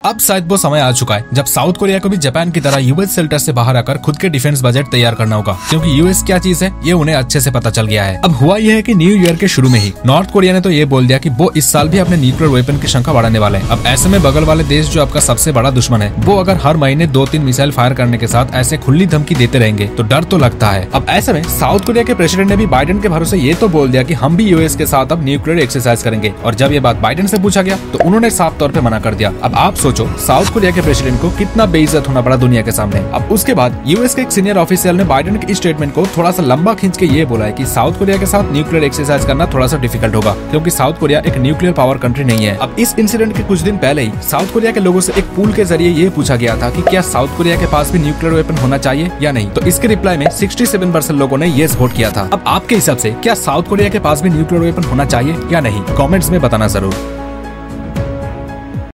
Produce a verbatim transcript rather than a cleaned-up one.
अब शायद वो समय आ चुका है जब साउथ कोरिया को भी जापान की तरह यूएस शेल्टर से बाहर आकर खुद के डिफेंस बजट तैयार करना होगा, क्योंकि यूएस क्या चीज है ये उन्हें अच्छे से पता चल गया है। अब हुआ यह है कि न्यू ईयर के शुरू में ही नॉर्थ कोरिया ने तो ये बोल दिया कि वो इस साल भी अपने न्यूक्लियर वेपन की संख्या बढ़ाने वाले हैं। अब ऐसे में बगल वाले देश जो आपका सबसे बड़ा दुश्मन है, वो अगर हर महीने दो तीन मिसाइल फायर करने के साथ ऐसे खुली धमकी देते रहेंगे तो डर तो लगता है। अब ऐसे में साउथ कोरिया के प्रेसिडेंट ने भी बाइडेन के भरोसे ये तो बोल दिया कि हम भी यूएस के साथ अब न्यूक्लियर एक्सरसाइज करेंगे, और जब ये बात बाइडेन से पूछा गया तो उन्होंने साफ तौर पे मना कर दिया। अब आप सोचो साउथ कोरिया के प्रेसिडेंट को कितना बेइज्जत होना पड़ा दुनिया के सामने। अब उसके बाद यूएस के एक सीनियर ऑफिशियल ने बाइडेन के इस स्टेटमेंट को थोड़ा सा लंबा खींच के ये बोला है कि साउथ कोरिया के साथ न्यूक्लियर एक्सरसाइज करना थोड़ा सा डिफिकल्ट होगा, क्योंकि साउथ कोरिया एक न्यूक्लियर पावर कंट्री नहीं है। अब इस इंसिडेंट के कुछ दिन पहले ही साउथ कोरिया के लोगों से एक पूल के जरिए ये पूछा गया था कि क्या साउथ कोरिया के पास भी न्यूक्लियर वेपन होना चाहिए या नहीं, तो इसके रिप्लाई में सड़सठ परसेंट लोगों ने ये वोट किया था। अब आपके हिसाब से क्या साउथ कोरिया के पास भी न्यूक्लियर वेपन होना चाहिए या नहीं, कमेंट्स में बताना जरूर।